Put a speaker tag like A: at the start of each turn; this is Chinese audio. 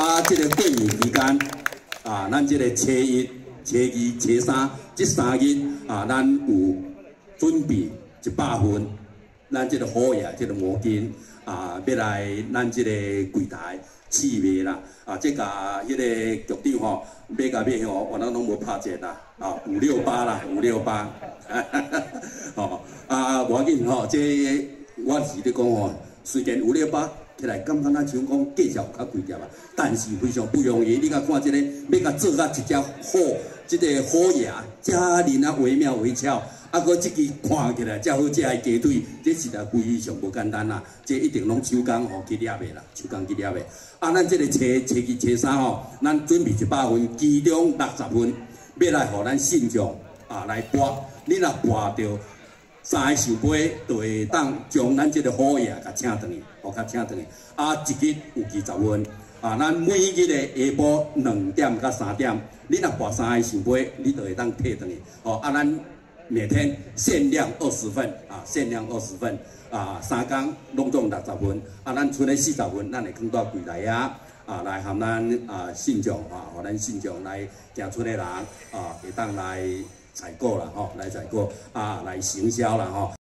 A: 啊，这个过年期间啊，咱这个初一、初二、初三这3日啊，咱有准备100份，咱这个好嘢，这个毛巾啊，要来咱这个柜台试卖啦。啊，这甲迄个局长吼，买吼，我咱拢无拍折啦，啊568啦，568，吼啊，无要紧吼，这我是咧讲吼，虽然568。起来，感觉咱像讲计较较贵点啊，但是非常不容易。你甲看这个，要甲做甲一只好，这个好牙，遮尼啊惟妙惟肖，啊，搁这个看起来遮好食的鸡腿，这实在非常无简单啦。这一定拢手工吼去捏的啦，手工去捏的。啊，咱这个初二、初三吼，咱准备100份，其中60份要来互咱信众啊来博，你若博着。3个寿杯就会当将咱这个好嘢甲请转去，互甲请转去。啊，一日有20份，啊，咱每日的下晡2点到3点，你若博3个寿杯，你就会当摕转去。哦，啊，咱每天限量20份，啊，限量20份，啊，3天拢总60份，啊，咱剩的40份，咱会放到柜内啊，啊，来含咱啊信众啊，互咱信众来行出的人啊，会当来。采购啦，吼，来采购啊，来行销啦，吼